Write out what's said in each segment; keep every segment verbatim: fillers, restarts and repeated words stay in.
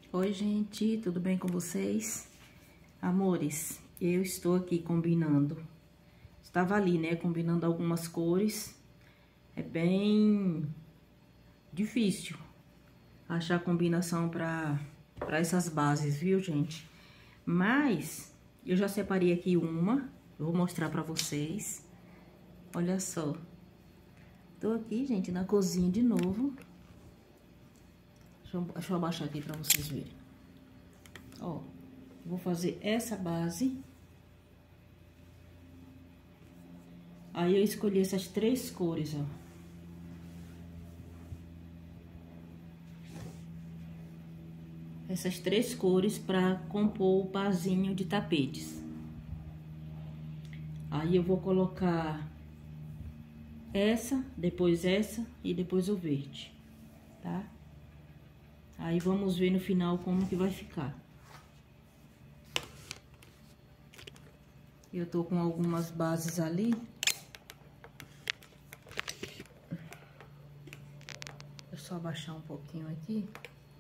Oi, gente, tudo bem com vocês? Amores, eu estou aqui combinando. Estava ali, né, combinando algumas cores. É bem difícil achar combinação para para essas bases, viu, gente? Mas eu já separei aqui uma, eu vou mostrar para vocês. Olha só. Tô aqui, gente, na cozinha de novo. Deixa eu, deixa eu abaixar aqui pra vocês verem. Ó, vou fazer essa base. Aí eu escolhi essas três cores, ó. Essas três cores pra compor o pazinho de tapetes. Aí eu vou colocar essa, depois essa e depois o verde, tá? Aí vamos ver no final como que vai ficar. Eu tô com algumas bases ali. Deixa eu só abaixar um pouquinho aqui.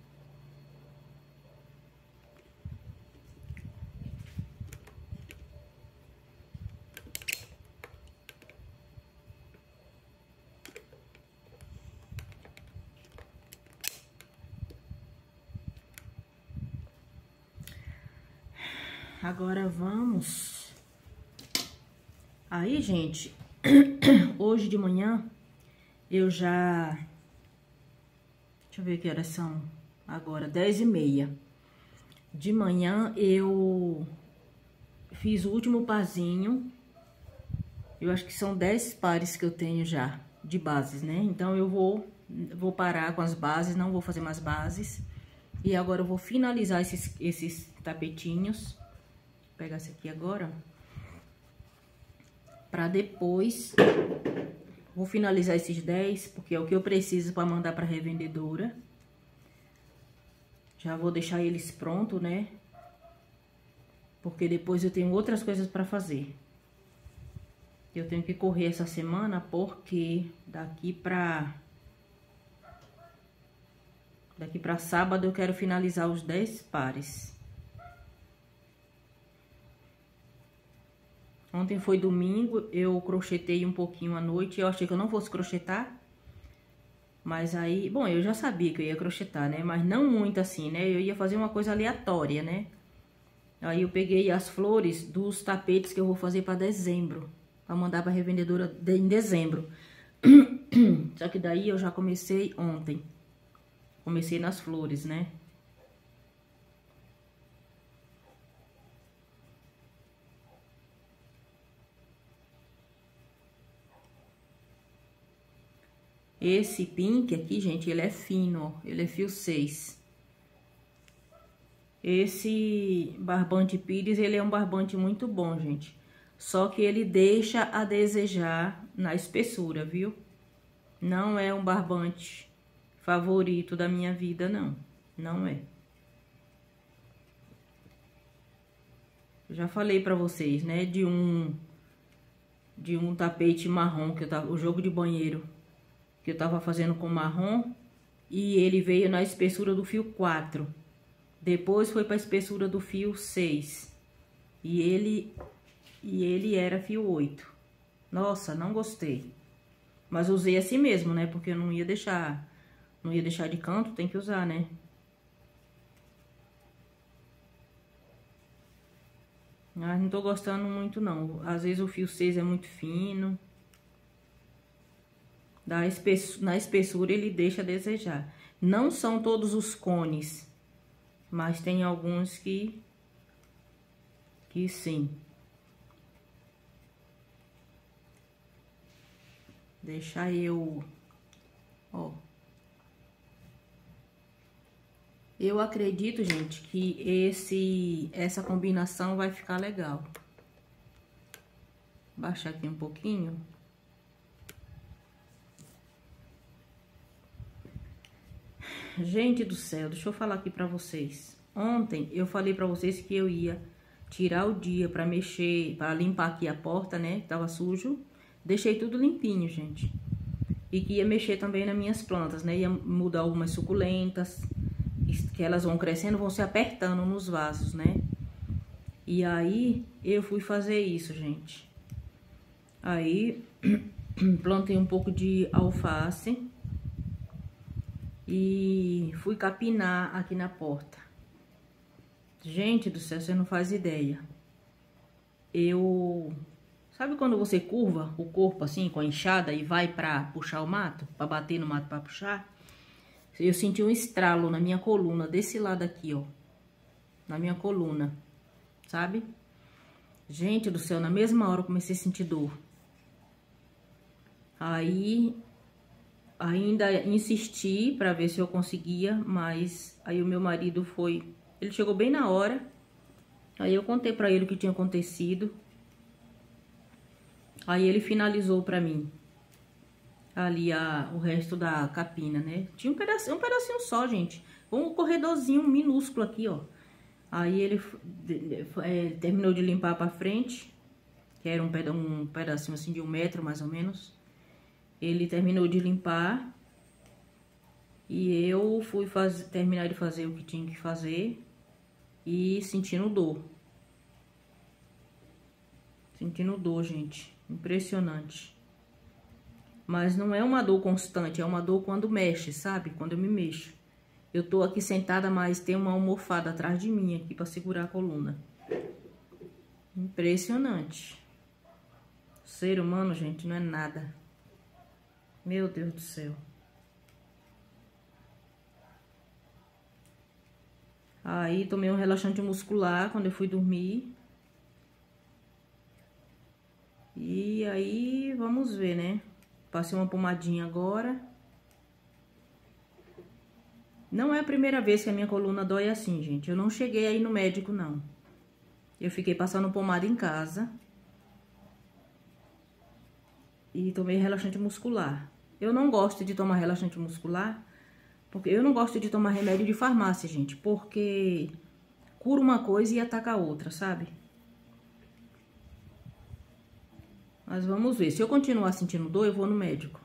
Agora vamos. Aí, gente, hoje de manhã eu já... Deixa eu ver que horas são agora, dez e meia. De manhã eu fiz o último pazinho. Eu acho que são dez pares que eu tenho já de bases, né? Então eu vou, vou parar com as bases, não vou fazer mais bases. E agora eu vou finalizar esses, esses tapetinhos. Vou pegar esse aqui agora. Pra depois, vou finalizar esses dez, porque é o que eu preciso para mandar pra revendedora. Já vou deixar eles prontos, né? Porque depois eu tenho outras coisas pra fazer. Eu tenho que correr essa semana, porque daqui pra... Daqui pra sábado eu quero finalizar os dez pares. Ontem foi domingo, eu crochetei um pouquinho à noite. Eu achei que eu não fosse crochetar. Mas aí, bom, eu já sabia que eu ia crochetar, né? Mas não muito assim, né? Eu ia fazer uma coisa aleatória, né? Aí eu peguei as flores dos tapetes que eu vou fazer para dezembro. Para mandar para revendedora de, em dezembro. Só que daí eu já comecei ontem. Comecei nas flores, né? Esse pink aqui, gente, ele é fino, ó. Ele é fio seis. Esse barbante Pires, ele é um barbante muito bom, gente. Só que ele deixa a desejar na espessura, viu? Não é um barbante favorito da minha vida, não. Não é. Eu já falei pra vocês, né? De um... De um tapete marrom, que eu tava... O jogo de banheiro... que eu tava fazendo com marrom, e ele veio na espessura do fio quatro. Depois foi pra espessura do fio seis. E ele, e ele era fio oito. Nossa, não gostei. Mas usei assim mesmo, né? Porque eu não ia deixar, não ia deixar de canto, tem que usar, né? Mas não tô gostando muito, não. Às vezes o fio seis é muito fino. Da espessura, na espessura ele deixa a desejar. Não são todos os cones, mas tem alguns que que sim. Deixa eu, ó. Eu acredito, gente, que esse essa combinação vai ficar legal. Baixar aqui um pouquinho. Gente do céu, deixa eu falar aqui pra vocês. Ontem eu falei pra vocês que eu ia tirar o dia pra mexer, pra limpar aqui a porta, né? Tava sujo. Deixei tudo limpinho, gente. E que ia mexer também nas minhas plantas, né? Ia mudar algumas suculentas. que elas vão crescendo, vão se apertando nos vasos, né? E aí, eu fui fazer isso, gente. Aí, plantei um pouco de alface e fui capinar aqui na porta. Gente do céu, você não faz ideia. Eu... Sabe quando você curva o corpo assim, com a enxada e vai pra puxar o mato? Pra bater no mato pra puxar? Eu senti um estralo na minha coluna, desse lado aqui, ó. Na minha coluna, sabe? Gente do céu, na mesma hora eu comecei a sentir dor. Aí, ainda insisti pra ver se eu conseguia, mas aí o meu marido foi... Ele chegou bem na hora. Aí eu contei pra ele o que tinha acontecido. Aí ele finalizou pra mim ali a, o resto da capina, né? Tinha um pedacinho, um pedacinho só, gente. Um corredorzinho minúsculo aqui, ó. Aí ele é, terminou de limpar pra frente, que era um, peda um pedacinho assim de um metro, mais ou menos. Ele terminou de limpar. E eu fui fazer, terminar de fazer o que tinha que fazer. E sentindo dor. Sentindo dor, gente. Impressionante. Mas não é uma dor constante, é uma dor quando mexe, sabe? Quando eu me mexo. Eu tô aqui sentada, mas tem uma almofada atrás de mim aqui pra segurar a coluna. Impressionante. O ser humano, gente, não é nada. Meu Deus do céu. Aí tomei um relaxante muscular quando eu fui dormir. E aí, vamos ver, né? Passei uma pomadinha agora. Não é a primeira vez que a minha coluna dói assim, gente. Eu não cheguei aí no médico, não. Eu fiquei passando pomada em casa. E tomei relaxante muscular. Eu não gosto de tomar relaxante muscular, porque eu não gosto de tomar remédio de farmácia, gente. Porque cura uma coisa e ataca a outra, sabe? Mas vamos ver. Se eu continuar sentindo dor, eu vou no médico.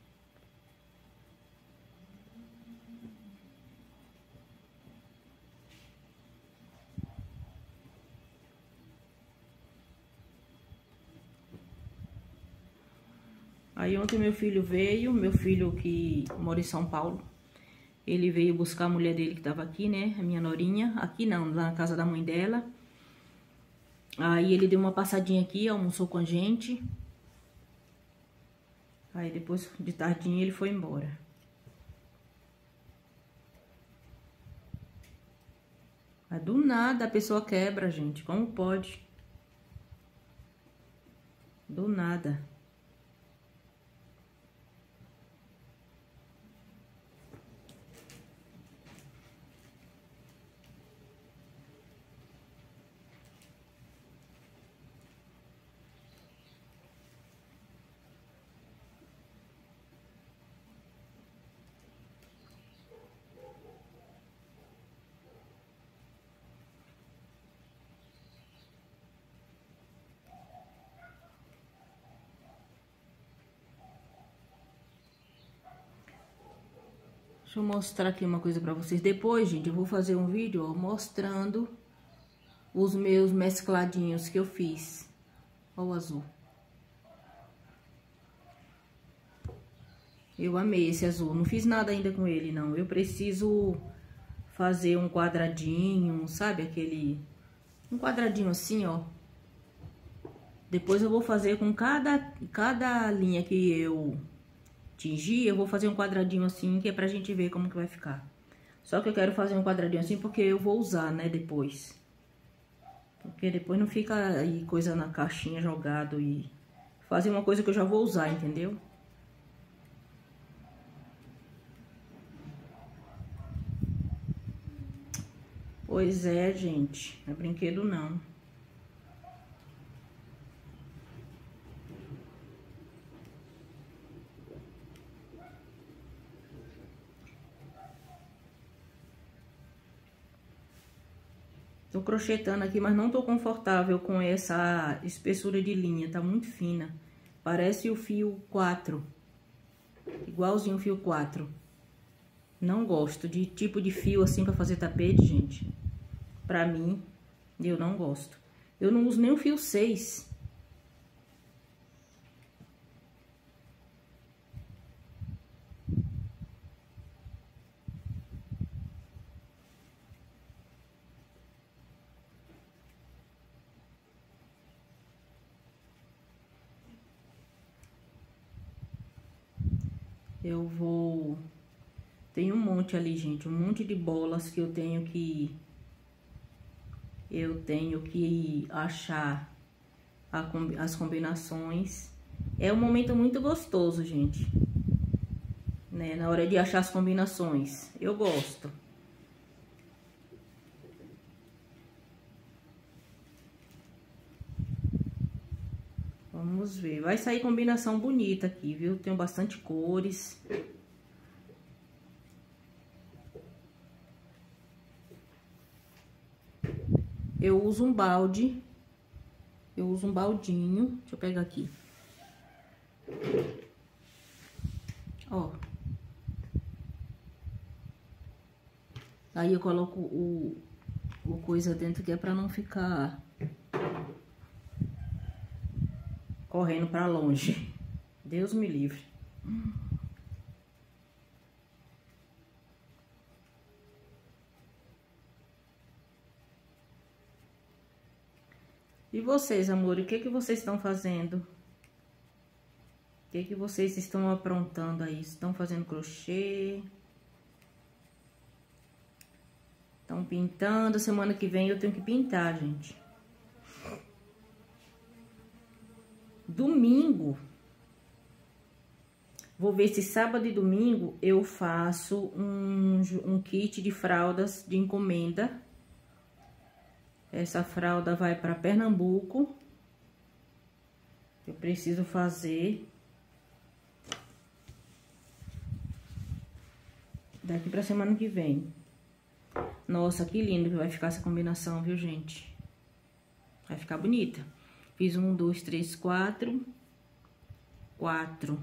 Aí ontem meu filho veio, meu filho que mora em São Paulo. Ele veio buscar a mulher dele que tava aqui, né? A minha norinha. Aqui não, lá na casa da mãe dela. Aí ele deu uma passadinha aqui, almoçou com a gente. Aí depois de tardinha ele foi embora. Mas do nada a pessoa quebra, gente. Como pode? Do nada. Deixa eu mostrar aqui uma coisa pra vocês. Depois, gente, eu vou fazer um vídeo, ó, mostrando os meus mescladinhos que eu fiz. Ó o azul. Eu amei esse azul. Não fiz nada ainda com ele, não. Eu preciso fazer um quadradinho, sabe? Aquele... Um quadradinho assim, ó. Depois eu vou fazer com cada, cada linha que eu... tingir, eu vou fazer um quadradinho assim, que é pra gente ver como que vai ficar. Só que eu quero fazer um quadradinho assim porque eu vou usar, né, depois. Porque depois não fica aí coisa na caixinha jogado e... Fazer uma coisa que eu já vou usar, entendeu? Pois é, gente. Não é brinquedo, não. Tô crochetando aqui, mas não tô confortável com essa espessura de linha, tá muito fina. Parece o fio quatro. Igualzinho o fio quatro. Não gosto de tipo de fio assim pra fazer tapete, gente. Pra mim, eu não gosto. Eu não uso nem o fio seis. Eu vou... Tem um monte ali, gente, um monte de bolas que eu tenho que... Eu tenho que achar a, as combinações. É um momento muito gostoso, gente, né? Na hora de achar as combinações. Eu gosto. Vamos ver. Vai sair combinação bonita aqui, viu? Tenho bastante cores. Eu uso um balde. Eu uso um baldinho. Deixa eu pegar aqui. Ó. Aí eu coloco o, o coisa dentro que é pra não ficar correndo pra longe. Deus me livre. E vocês, amor, o que que vocês estão fazendo? O que que vocês estão aprontando aí? Estão fazendo crochê? Estão pintando? Semana que vem eu tenho que pintar, gente. Domingo. Vou ver se sábado e domingo eu faço um, um kit de fraldas de encomenda. Essa fralda vai para Pernambuco. Eu preciso fazer daqui pra semana que vem. Nossa, que lindo que vai ficar essa combinação, viu, gente? Vai ficar bonita. Fiz um, dois, três, quatro. Quatro.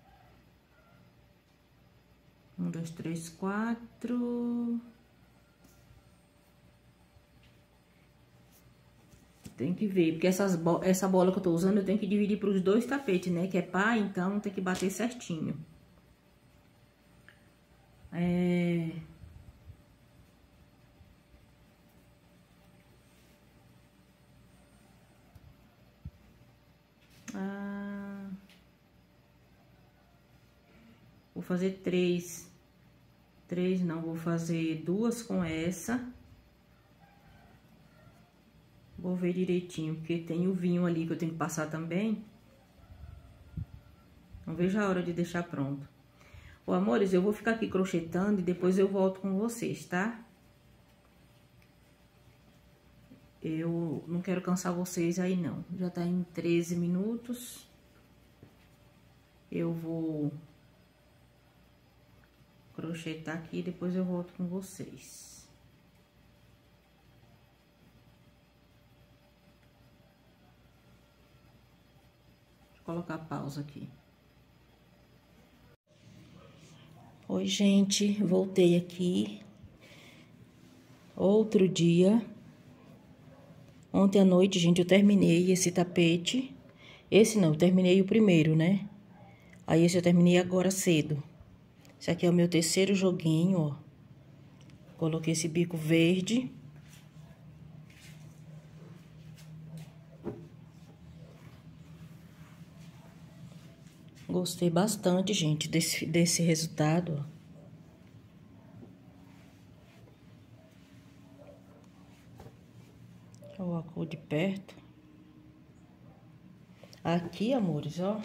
Um, dois, três, quatro. Tem que ver, porque essas bo essa bola que eu tô usando, eu tenho que dividir para os dois tapetes, né? Que é pá, então tem que bater certinho. É... Ah... Vou fazer três. Três não, vou fazer duas com essa. Vou ver direitinho, porque tem o vinho ali que eu tenho que passar também. Não vejo a hora de deixar pronto. Ô, amores, eu vou ficar aqui crochetando e depois eu volto com vocês, tá? Eu não quero cansar vocês aí, não. Já tá em treze minutos. Eu vou crochetar aqui e depois eu volto com vocês. Colocar pausa aqui. Oi, gente, voltei aqui. Outro dia. Ontem à noite, gente, eu terminei esse tapete. Esse não, eu terminei o primeiro, né? Aí esse eu terminei agora cedo. Esse aqui é o meu terceiro joguinho, ó. Coloquei esse bico verde. Gostei bastante, gente, desse, desse resultado, ó. Ó a cor de perto. Aqui, amores, ó.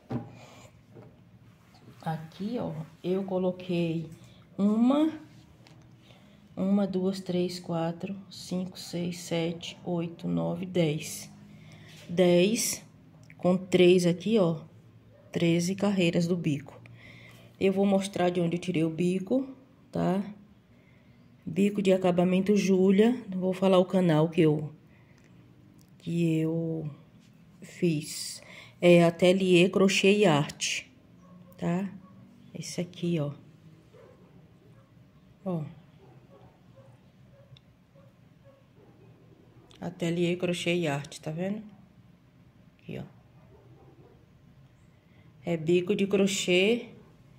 Aqui, ó, eu coloquei uma, uma, duas, três, quatro, cinco, seis, sete, oito, nove, dez. Dez com três aqui, ó. treze carreiras do bico. Eu vou mostrar de onde eu tirei o bico, tá? Bico de acabamento Júlia. Vou falar o canal que eu que eu fiz. É Ateliê Crochê e Arte, tá? Esse aqui, ó. Ó. Ateliê Crochê e Arte, tá vendo? Aqui, ó. É bico de crochê,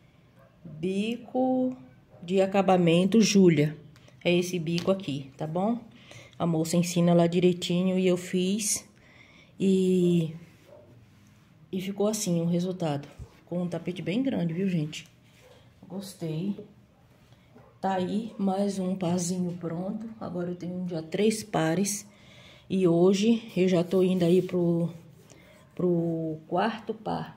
bico de acabamento Júlia. É esse bico aqui, tá bom? A moça ensina lá direitinho e eu fiz. E, e ficou assim o resultado. Com um tapete bem grande, viu, gente? Gostei. Tá aí mais um parzinho pronto. Agora eu tenho já três pares. E hoje eu já tô indo aí pro, pro quarto par.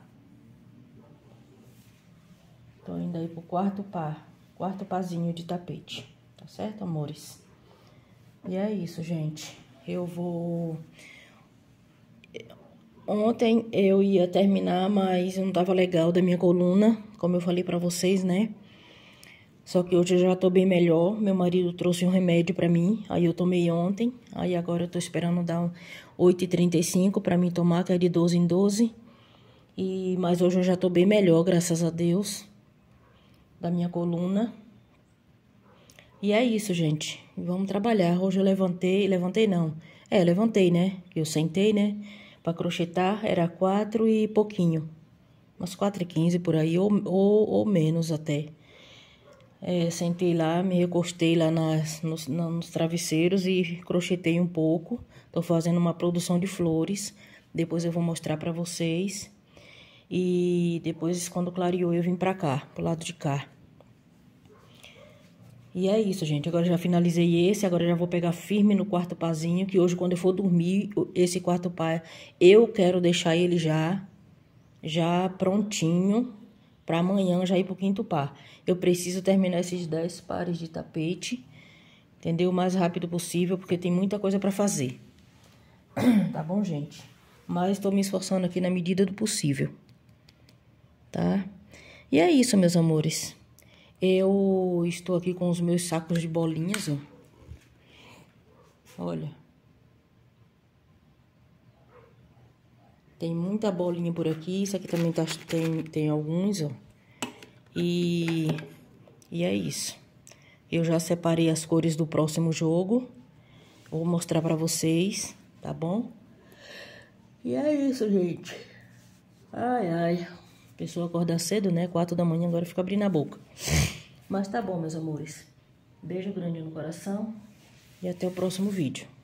Tô indo aí pro quarto par. Quarto parzinho de tapete. Tá certo, amores? E é isso, gente. Eu vou... Ontem eu ia terminar, mas não tava legal da minha coluna, como eu falei pra vocês, né? Só que hoje eu já tô bem melhor. Meu marido trouxe um remédio pra mim, aí eu tomei ontem. Aí agora eu tô esperando dar um oito e trinta e cinco pra mim tomar, que é de doze em doze. E, mas hoje eu já tô bem melhor, graças a Deus, da minha coluna. E é isso, gente. Vamos trabalhar. Hoje eu levantei, levantei não. É, levantei, né? Eu sentei, né? Pra crochetar era quatro e pouquinho. Umas quatro e quinze por aí, ou, ou, ou menos até. É, sentei lá, me recostei lá nas, nos, nos travesseiros e crochetei um pouco. Tô fazendo uma produção de flores. Depois eu vou mostrar pra vocês. E depois, quando clareou, eu vim pra cá, pro lado de cá. E é isso, gente. Agora já finalizei esse. Agora já vou pegar firme no quarto parzinho. Que hoje, quando eu for dormir, esse quarto par, eu quero deixar ele já, já prontinho. Pra amanhã já ir pro quinto par. Eu preciso terminar esses dez pares de tapete. Entendeu? O mais rápido possível, porque tem muita coisa pra fazer. Tá bom, gente? Mas tô me esforçando aqui na medida do possível. Tá? E é isso, meus amores. Eu estou aqui com os meus sacos de bolinhas, ó. Olha. Tem muita bolinha por aqui. Isso aqui também tá, tem, tem alguns, ó. E, e é isso. Eu já separei as cores do próximo jogo. Vou mostrar pra vocês, tá bom? E é isso, gente. Ai, ai. A pessoa acorda cedo, né? Quatro da manhã, agora fica abrindo a boca. Mas tá bom, meus amores. Beijo grande no coração. E até o próximo vídeo.